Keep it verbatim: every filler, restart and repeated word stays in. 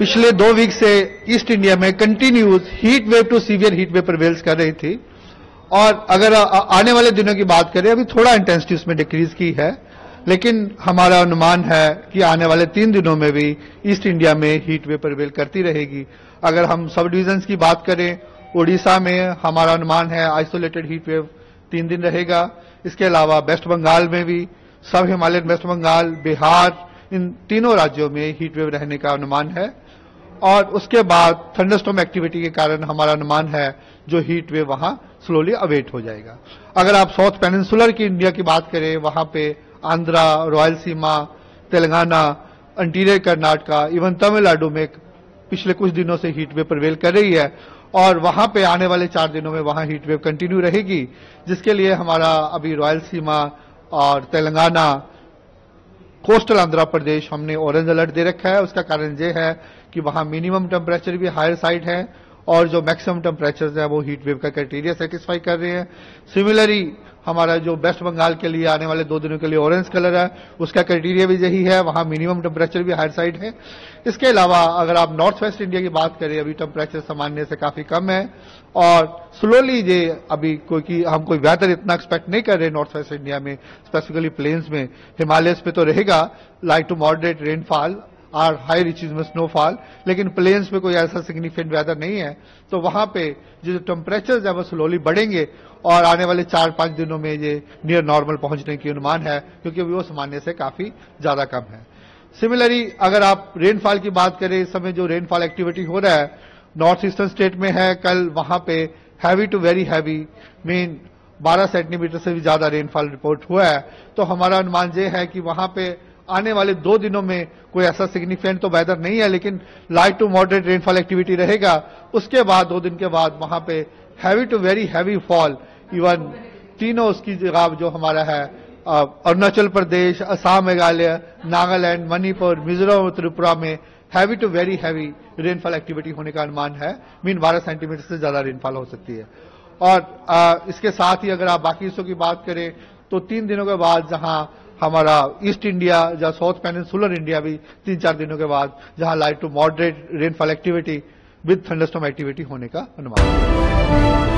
पिछले दो वीक से ईस्ट इंडिया में continuous heat wave to severe heat wave prevails कर रही थी और अगर आने वाले दिनों की बात करें अभी थोड़ा इंटेंसिटी उसमें डिक्रीज की है, लेकिन हमारा अनुमान है कि आने वाले तीन दिनों में भी ईस्ट इंडिया में हीट वेव प्रिवेल करती रहेगी। अगर हम सब डिविजन्स की बात करें, उड़ीसा में हमारा अनुमान है आइसोलेटेड हीट वेव तीन दिन रहेगा। इसके अलावा वेस्ट बंगाल में भी, सब हिमालयन वेस्ट बंगाल, बिहार, इन तीनों राज्यों में हीट वेव रहने का अनुमान है और उसके बाद थंडरस्टॉर्म एक्टिविटी के कारण हमारा अनुमान है जो हीट वेव वहां स्लोली अवेट हो जाएगा। अगर आप साउथ पेनिनसुलर की इंडिया की बात करें, वहां पे आंध्रा, रॉयलसीमा, तेलंगाना, इंटीरियर कर्नाटका, इवन तमिलनाडु में पिछले कुछ दिनों से हीट वेव प्रिवेल कर रही है और वहां पे आने वाले चार दिनों में वहां हीट वेव कंटिन्यू रहेगी, जिसके लिए हमारा अभी रॉयलसीमा और तेलंगाना, कोस्टल आंध्र प्रदेश हमने ऑरेंज अलर्ट दे रखा है। उसका कारण यह है कि वहां मिनिमम टेम्परेचर भी हायर साइड है और जो मैक्सिमम टेम्परेचर है वो हीट वेव का क्राइटेरिया सेटिस्फाई कर रहे हैं। सिमिलरली हमारा जो वेस्ट बंगाल के लिए आने वाले दो दिनों के लिए ऑरेंज कलर है, उसका क्राइटेरिया भी यही है, वहां मिनिमम टेम्परेचर भी हायर साइड है। इसके अलावा अगर आप नॉर्थ वेस्ट इंडिया की बात करें, अभी टेम्परेचर सामान्य से काफी कम है और स्लोली ये अभी कोई की हम कोई वेदर इतना एक्सपेक्ट नहीं कर रहे नॉर्थ वेस्ट इंडिया में, स्पेसिफिकली प्लेन्स में। हिमालयस पे तो रहेगा लाइट टू मॉडरेट रेनफॉल और हाई रीचेज में स्नोफॉल, लेकिन प्लेन्स में कोई ऐसा सिग्निफिकेंट वेदर नहीं है। तो वहां पे जो टेम्परेचर है वो स्लोली बढ़ेंगे और आने वाले चार पांच दिनों में ये नियर नॉर्मल पहुंचने की अनुमान है, क्योंकि वो सामान्य से काफी ज्यादा कम है। सिमिलरली अगर आप रेनफॉल की बात करें, इस समय जो रेनफॉल एक्टिविटी हो रहा है नॉर्थ ईस्टर्न स्टेट में है, कल वहां पे heavy to very heavy mean बारह सेंटीमीटर से भी ज्यादा रेनफॉल रिपोर्ट हुआ है। तो हमारा अनुमान ये है कि वहां पे आने वाले दो दिनों में कोई ऐसा सिग्निफिकेंट तो वेदर नहीं है, लेकिन light to moderate rainfall activity रहेगा। उसके बाद दो दिन के बाद वहां पे heavy to very heavy fall, even तीनों उसकी जगह जो हमारा है अरुणाचल प्रदेश, असम, मेघालय, नागालैंड, मणिपुर, मिजोरम, त्रिपुरा में heavy to very heavy rainfall activity होने का अनुमान है। मीन बारह सेंटीमीटर से ज्यादा रेनफॉल हो सकती है। और आ, इसके साथ ही अगर आप बाकी हिस्सों की बात करें तो तीन दिनों के बाद जहां हमारा ईस्ट इंडिया या साउथ पेनिनसुलर इंडिया भी तीन चार दिनों के बाद जहां light to moderate rainfall activity with thunderstorm activity होने का अनुमान है।